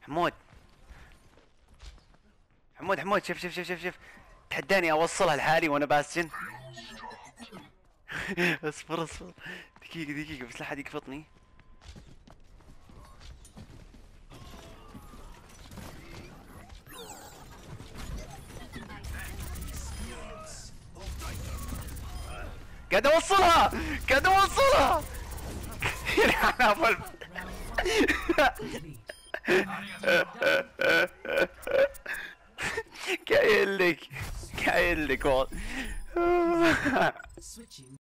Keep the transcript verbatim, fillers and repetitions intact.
حمود حمود حمود شوف شوف شوف شوف شوف تحداني اوصلها لحالي وانا باسجن. اصبر اصبر دقيقة دقيقة بس لا حد يقفطني. قاعد اوصلها قاعد اوصلها. يلعن ابو الب- قايل لك قايل لك والله.